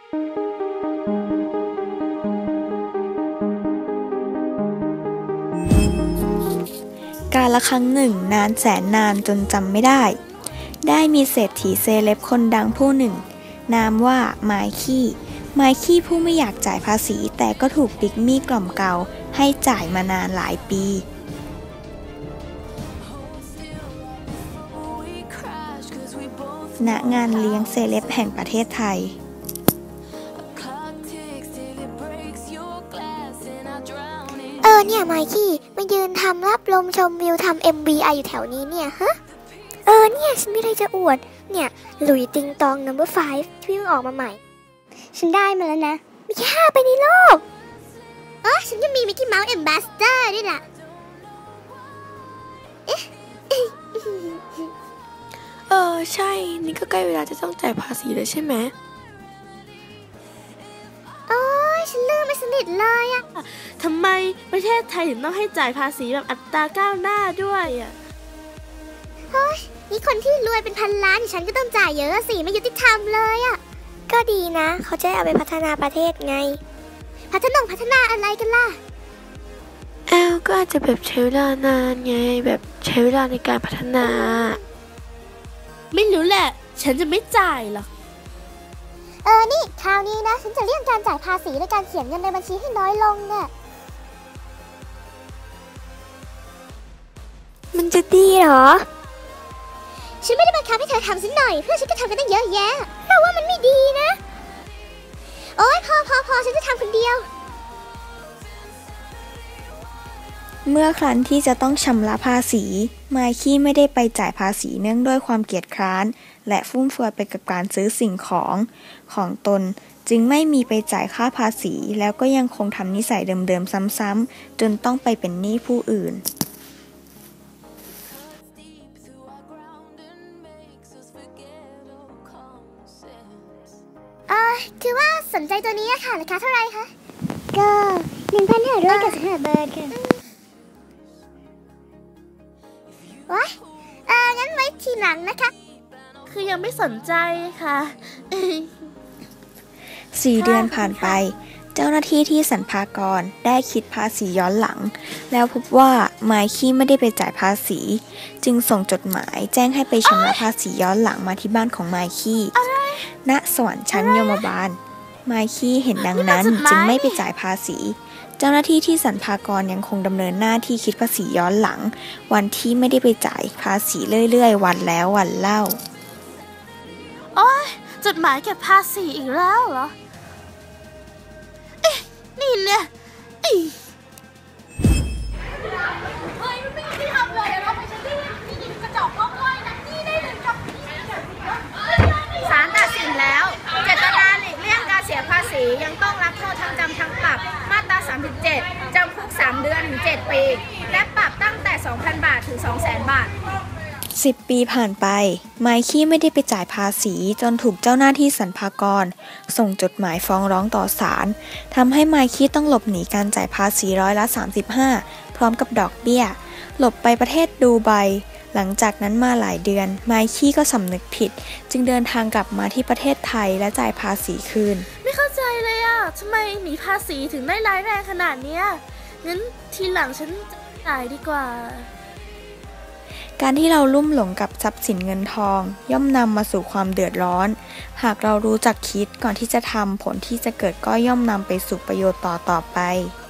กาลครั้งหนึ่งนานแสนนานจนจำไม่ได้มีเศรษฐีเซเลบคนดังผู้หนึ่งนามว่าไมคี้ผู้ไม่อยากจ่ายภาษีแต่ก็ถูกปิกมี่กล่อมเกลาให้จ่ายมานานหลายปีณงานเลี้ยงเซเลบแห่งประเทศไทยเนี่ยไมคี้มายืนทำรับลมชมวิวทำ MBI อยู่แถวนี้เนี่ยฮะเนี่ยฉันไม่ได้จะอวดเนี่ยหลุยติงตอง No. 5 ที่เพิ่งออกมาใหม่ฉันได้มาแล้วนะมีแค่5ไปในโลกฉันยังมีมิกกี้เมาส์ Ambassador ด้วยล่ะใช่นี่ก็ใกล้เวลาจะต้องจ่ายภาษีแล้วใช่ไหมฉันลืมไม่สนิทเลยอะทำไมประเทศไทยถึงต้องให้จ่ายภาษีแบบอัตราก้าวหน้าด้วยอ่ะนี่คนที่รวยเป็นพันล้านฉันก็ต้องจ่ายเยอะสิไม่ยุติธรรมเลยอะก็ดีนะเขาจะเอาไปพัฒนาประเทศไงพัฒนาอะไรกันล่ะก็อาจจะแบบใช้เวลานานไงแบบใช้เวลาในการพัฒนาไม่รู้แหละฉันจะไม่จ่ายหรอกนี่คราวนี้นะฉันจะเลี่ยงการจ่ายภาษีในการเขียนเงินในบัญชีให้น้อยลงเนี่ยมันจะดีเหรอฉันไม่ได้บังคับให้เธอทำสักหน่อยเพื่อนฉันก็ทำกันตั้งเยอะแยะเราว่ามันไม่ดีนะโอ๊ยพอฉันจะทำคนเดียวเมื่อครั้นที่จะต้องชำระภาษีไมคี้ไม่ได้ไปจ่ายภาษีเนื่องด้วยความเกียจคร้านและฟุ่มเฟือยไปกับการซื้อสิ่งของตนจึงไม่มีไปจ่ายค่าภาษีแล้วก็ยังคงทำนิสัยเดิมๆซ้ำๆจนต้องไปเป็นหนี้ผู้อื่นคือว่าสนใจตัวนี้ค่ะราคาเท่าไหร่คะก็ 1,595 บาทค่ะว้ายงั้นไว้ทีหลังนะคะคือยังไม่สนใจค่ะ 4 เดือนผ่านไปเจ้าหน้าที่ที่สรรพากรได้คิดภาษีย้อนหลังแล้วพบว่าไมคี้ไม่ได้ไปจ่ายภาษีจึงส่งจดหมายแจ้งให้ไปชำระภาษีย้อนหลังมาที่บ้านของไมคี้ณสวรรค์ชั้นยมบาลไมคี้เห็นดังนั้นจึงไม่ไปจ่ายภาษีเจ้าหน้าที่ที่สรรพากรยังคงดำเนินหน้าที่คิดภาษีย้อนหลังวันที่ไม่ได้ไปจ่ายภาษีเรื่อยๆวันแล้ววันเล่าจดหมายเก็บภาษีอีกแล้วเหรอนี่เนี่ยศาลตัดสินแล้วเจตนาหลีกเลี่ยงการเสียภาษียังต้องรับโทษทั้งจำทั้งปรับมาตรา 37 จำคุก 3 เดือนถึง 7 ปีและปรับตั้งแต่ 2,000 บาทถึง 200,000 บาท 10 ปีผ่านไปไมคี้ไม่ได้ไปจ่ายภาษีจนถูกเจ้าหน้าที่สรรพากรส่งจดหมายฟ้องร้องต่อศาลทำให้ไมคี้ต้องหลบหนีการจ่ายภาษี35%พร้อมกับดอกเบี้ยหลบไปประเทศดูไบหลังจากนั้นมาหลายเดือนไมคี้ก็สำนึกผิดจึงเดินทางกลับมาที่ประเทศไทยและจ่ายภาษีคืนไม่เข้าใจเลยอ่ะทำไมหนีภาษีถึงได้ร้ายแรงขนาดเนี้ยงั้นทีหลังฉันจ่ายดีกว่าการที่เราลุ่มหลงกับทรัพย์สินเงินทองย่อมนำมาสู่ความเดือดร้อนหากเรารู้จักคิดก่อนที่จะทำผลที่จะเกิดก็ย่อมนำไปสู่ประโยชน์ต่อไป